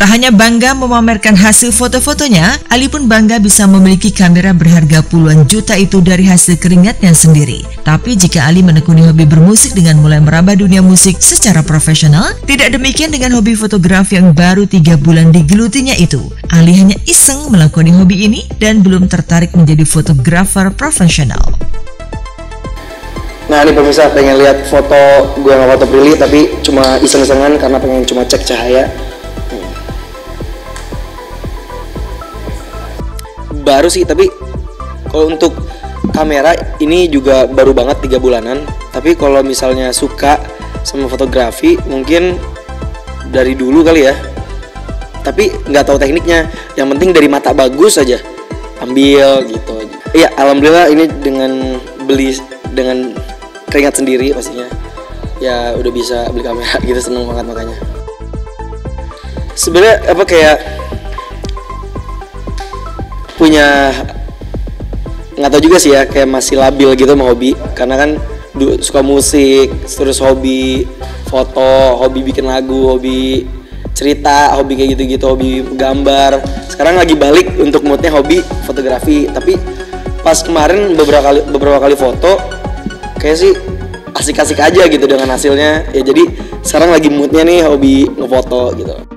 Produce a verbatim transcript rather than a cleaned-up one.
Tak hanya bangga memamerkan hasil foto-fotonya, Ali pun bangga bisa memiliki kamera berharga puluhan juta itu dari hasil keringatnya sendiri. Tapi jika Ali menekuni hobi bermusik dengan mulai merambah dunia musik secara profesional, tidak demikian dengan hobi fotografi yang baru tiga bulan digelutinya itu. Ali hanya iseng melakoni hobi ini dan belum tertarik menjadi fotografer profesional. Nah ini pemirsa pengen lihat foto gue nggak foto Prilly tapi cuma iseng-isengan karena pengen cuma cek cahaya. Baru sih, tapi kalau untuk kamera ini juga baru banget tiga bulanan. Tapi kalau misalnya suka sama fotografi mungkin dari dulu kali ya. Tapi nggak tahu tekniknya. Yang penting dari mata bagus aja ambil gitu. Iya, alhamdulillah ini dengan beli dengan keringat sendiri pastinya. Ya udah bisa beli kamera gitu, seneng banget makanya. Sebenarnya apa kayak punya nggak tahu juga sih ya, kayak masih labil gitu sama hobi karena kan du, suka musik, terus hobi foto, hobi bikin lagu, hobi cerita, hobi kayak gitu-gitu, hobi gambar. Sekarang lagi balik untuk moodnya hobi fotografi. Tapi pas kemarin beberapa kali beberapa kali foto kayak sih asik-asik aja gitu dengan hasilnya ya. Jadi sekarang lagi moodnya nih hobi ngefoto gitu.